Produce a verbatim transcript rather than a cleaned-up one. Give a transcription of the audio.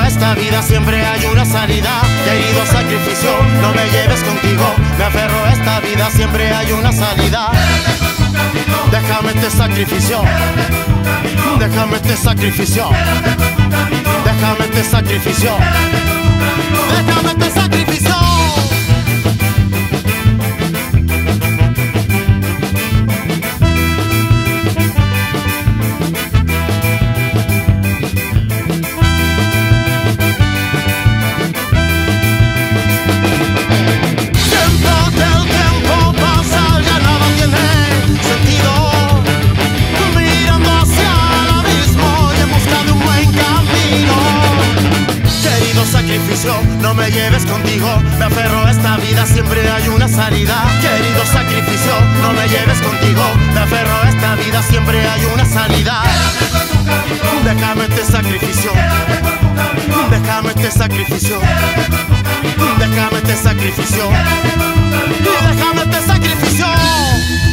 a esta vida siempre hay una salida. Querido sacrificio, no me lleves contigo. Me aferro a esta vida, siempre hay una salida. Déjame este sacrificio, déjame este sacrificio, déjame este sacrificio, déjame este sacrificio. No me lleves contigo, me aferro a esta vida, siempre hay una salida. Querido sacrificio, no me lleves contigo, me aferro a esta vida, siempre hay una salida. Déjame este sacrificio, déjame este sacrificio, déjame este sacrificio, déjame este sacrificio.